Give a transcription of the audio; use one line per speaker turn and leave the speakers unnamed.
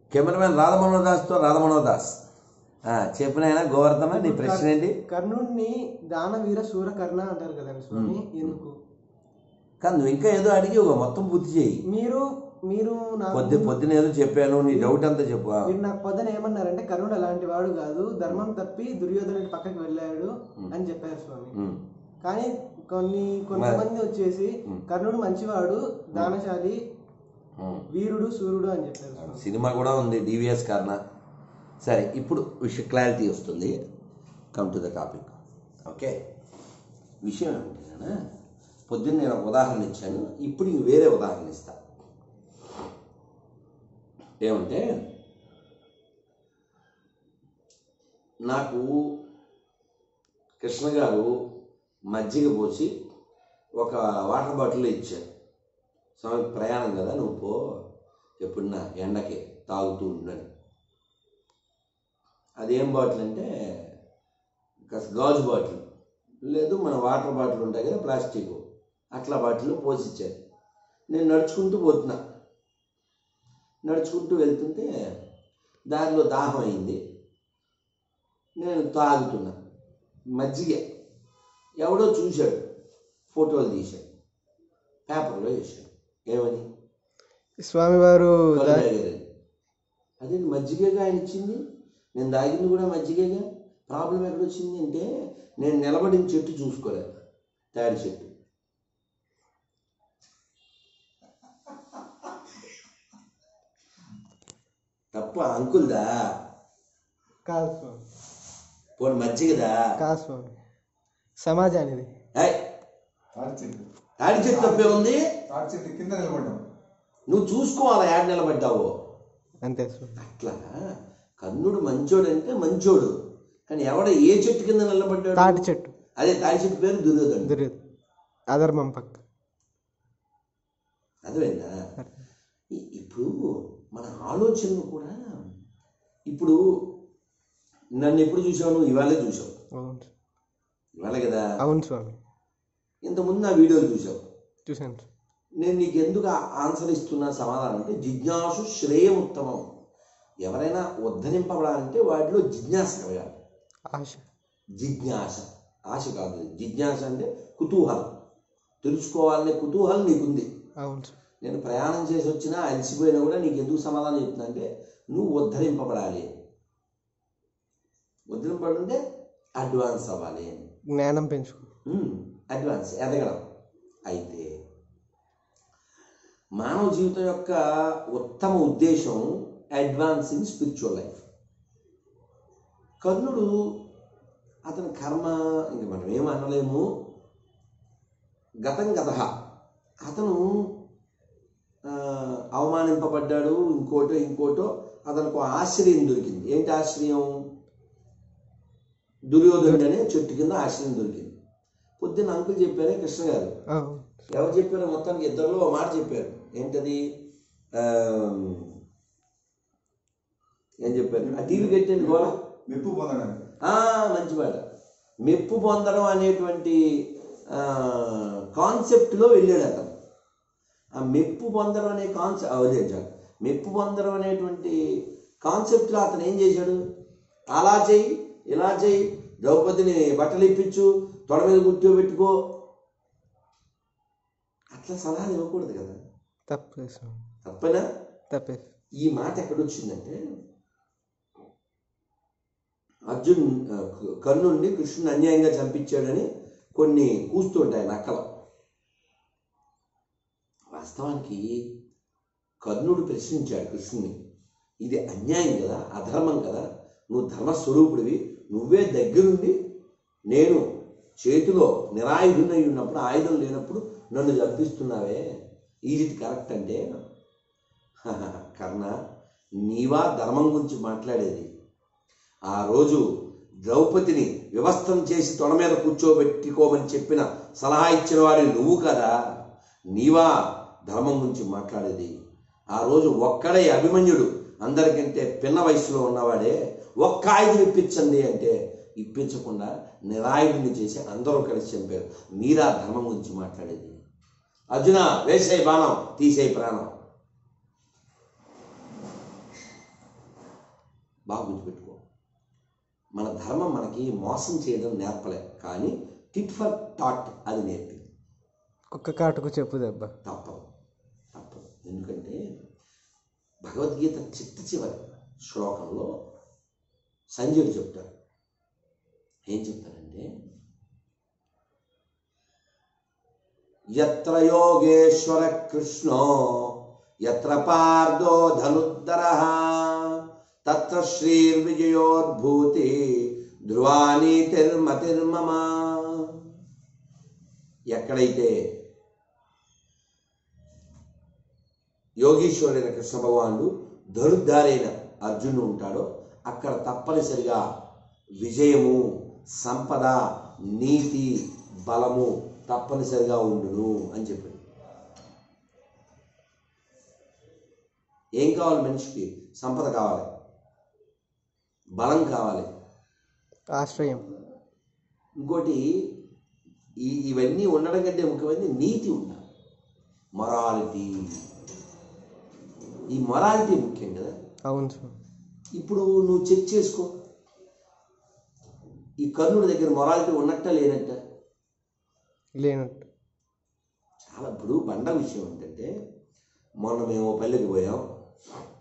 Cameraman Radhamanohar Das చెప్పిన గోవర్ధన నీ ప్రశ్న ఏంటి?
కర్ణుడిని దానవీర శూర కర్ణ అంటారు కదండి స్వామి, ఎందుకు?
కానీ నువ్వు ఇంకా ఏదో అడిగి మొత్తం పూర్తి చేయి.
మీరు
పొద్దున ఏదో చెప్పాను, నీ డౌట్ అంతా చెప్పు.
మీరు నాకు పొద్దున ఏమన్నారంటే కర్ణుడు అలాంటి వాడు కాదు, ధర్మం తప్పి దుర్యోధనుడి పక్కకి వెళ్ళాడు అని చెప్పారు స్వామి. కానీ కొంతమంది వచ్చేసి కర్ణుడు మంచివాడు, దానశాలి, వీరుడు, సూర్యుడు అని చెప్పారు.
సినిమా కూడా ఉంది డివిఎస్ కర్ణ. సరే, ఇప్పుడు క్లారిటీ వస్తుంది. Come to the topic. Okay, విషయం ఏమంటే పొద్దున్న నేను ఒక ఉదాహరణ ఇచ్చాను, ఇప్పుడు ఇంక వేరే ఉదాహరణ ఇస్తా. ఏమంటే నాకు కృష్ణ గారు మజ్జిగ పోసి ఒక వాటర్ బాటిల్లో ఇచ్చారు. స్వామి ప్రయాణం కదా, నువ్వు పో ఎప్పుడున్నా ఎండకి తాగుతూ ఉండని. అదేం బాటిల్ అంటే గాజు బాటిల్, లేదు మన వాటర్ బాటిల్ ఉంటాయి కదా ప్లాస్టిక్, అట్లా బాటిల్లో పోసి ఇచ్చారు. నేను నడుచుకుంటూ పోతున్నా, నడుచుకుంటూ వెళ్తుంటే దారిలో దాహం అయింది, నేను తాగుతున్నా మజ్జిగ. ఎవడో చూశాడు, ఫోటోలు తీశాడు, పేపర్లో వేసాడు. ఏమని?
స్వామివారు
అదే మజ్జిగగా ఆయన ఇచ్చింది, నేను తాగింది కూడా మజ్జిగగా. ప్రాబ్లం ఎక్కడొచ్చింది అంటే నేను నిలబడిన చెట్టు చూసుకోలేదు, తాడి చెట్టు. తప్ప అంకుల్దా
కాదు స్వామి,
పోనీ మజ్జిగదా
కాదు స్వామి, సమాజానిది.
తాడి చెట్టు తప్పే ఉంది,
కింద నిలబడ్డావు,
నువ్వు చూసుకోవాలా యాడ్ నిలబడ్డావు
అంతే స్వామి.
అట్లా కర్ణుడు మంచోడు అంటే మంచోడు, కానీ ఎవడ ఏ చెట్టు కింద నిలబడ్డాడు?
తాటి చెట్టు.
అదే తాడి చెట్టు పేరు దుర్యోధనుడు.
అధర్మం పక్క.
అదేనా? ఇప్పుడు మన ఆలోచనలు కూడా, ఇప్పుడు నన్ను ఎప్పుడు చూసావు? నువ్వు ఇవాళే చూసావు, ఇవాళ కదా?
అవును స్వామి.
ఇంతకుముందు నా వీడియోలు చూసావు,
చూసాను.
నేను నీకు ఎందుకు ఆన్సర్ ఇస్తున్నా సమాధానం అంటే, జిజ్ఞాసు శ్రేయముత్తమం. ఎవరైనా ఉద్ధరింపబడాలంటే వాటిలో జిజ్ఞాస కలగాలి.
ఆశ,
జిజ్ఞాస, ఆశ కాదు. జిజ్ఞాస అంటే కుతూహలం, తెలుసుకోవాలనే కుతూహలం నీకుంది.
అవును.
నేను ప్రయాణం చేసి వచ్చినా అలసిపోయినా కూడా నీకు ఎందుకు సమాధానం చెప్తున్నా అంటే, నువ్వు ఉద్ధరింపబడాలి. ఉద్ధరింపబడుంటే అడ్వాన్స్ అవ్వాలి,
జ్ఞానం పెంచుకో,
అడ్వాన్స్ ఎదగడం. అయితే మానవ జీవితం యొక్క ఉత్తమ ఉద్దేశం అడ్వాన్స్ ఇన్ స్పిరిచువల్ లైఫ్. కర్ణుడు అతని కర్మ ఇంక మనం ఏం అనలేము, గతం గత. అతను అవమానింపబడ్డాడు, ఇంకోటో అతనికి ఆశ్రయం దొరికింది. ఏంటి ఆశ్రయం? దుర్యోధనుడు అనే చెట్టు కింద ఆశ్రయం దొరికింది. పొద్దున్న అంకుల్ చెప్పారే కృష్ణ గారు, ఎవరు చెప్పారో మొత్తానికి ఇద్దరిలో ఒక మాట చెప్పారు. ఏంటది? ఏం చెప్పారు? ఆ టీవీ కట్టేది కూడా
మెప్పు పొందడం.
మంచి మాట. మెప్పు పొందడం అనేటువంటి కాన్సెప్ట్లో వెళ్ళాడు అతను. ఆ మెప్పు పొందడం అనే మెప్పు పొందడం అనేటువంటి కాన్సెప్ట్లో అతను ఏం చేశాడు? అలా చెయ్యి, ఇలా చెయ్యి, ద్రౌపదిని బట్టలు ఇప్పించు, తొడ మీద కూర్చోబెట్టుకో, అట్లా సలహాలు ఇవ్వకూడదు కదా. తప్పనా?
తప్పే.
ఈ మాట ఎక్కడొచ్చిందంటే, కర్ణుడిని కృష్ణుని అన్యాయంగా చంపించాడని కొన్ని కూస్తుంటాయి నక్కలు. వాస్తవానికి కర్ణుడు ప్రశ్నించాడు కృష్ణుని, ఇది అన్యాయం కదా, అధర్మం కదా, నువ్వు ధర్మస్వరూపుడివి, నువ్వే దగ్గరుండి నేను చేతిలో నిరాయుధునై ఉన్నప్పుడు, ఆయుధం లేనప్పుడు నన్ను చంపిస్తున్నావే, ఈజ్ ఇట్ కరెక్ట్ అంటే, కర్ణ నీవా ధర్మం గురించి మాట్లాడేది? ఆ రోజు ద్రౌపదిని వివస్త్రం చేసి తొడ మీద కూర్చోబెట్టుకోమని చెప్పిన సలహా ఇచ్చిన వాడి నువ్వు కదా, నీవా ధర్మం గురించి మాట్లాడేది? ఆ రోజు ఒక్కడే అభిమన్యుడు, అందరికంటే పిన్న వయసులో ఉన్నవాడే, ఒక్క ఆయుధం ఇప్పించండి అంటే ఇప్పించకుండా నిరాయుధుని చేసి అందరూ కలిసి చంపారు. మీరా ధర్మం గురించి మాట్లాడేది? అర్జున వేసే బాణం, తీసే ప్రాణం. బాగా గుర్తుపెట్టుకో. మన ధర్మం మనకి మోసం చేయడం నేర్పలే, కానీ టిట్ ఫర్ టాట్ అది నేర్పింది.
ఒక్క కాటుకు చెప్పు దెబ్బ.
తప్పదు. ఎందుకంటే భగవద్గీత చివరి శ్లోకంలో సంజయుడు చెప్తారు. ఏం చెప్తారంటే, యత్ర యోగేశ్వర కృష్ణో యత్ర పార్థో ధనుద్ధరః తత్ర శ్రీర్విజయోద్భూతి ధ్రువానీతిర్మతిర్మమ. ఎక్కడైతే యోగీశ్వరుడైన కృష్ణ భగవానుడు ధనుర్ధారైన అర్జునుడు ఉంటాడో అక్కడ తప్పనిసరిగా విజయము, సంపద, నీతి, బలము తప్పనిసరిగా ఉండును అని చెప్పాడు. ఏం కావాలి మనిషికి? సంపద కావాలి, బలం కావాలి,
ఆశ్రయం.
ఇంకోటి ఇవన్నీ ఉండడం కంటే ముఖ్యమైనది నీతి ఉండాలి, మొరాలిటీ. ఈ మొరాలిటీ ముఖ్యం కదా.
అవును సార్.
ఇప్పుడు నువ్వు చెక్ చేసుకో, ఈ కర్ణుడి దగ్గర మొరాలిటీ ఉన్నట్ట లేనట్ట?
లేనట్టు.
చాలా. ఇప్పుడు బండ విషయం ఏంటంటే, మొన్న మేము పల్లెకి పోయాం.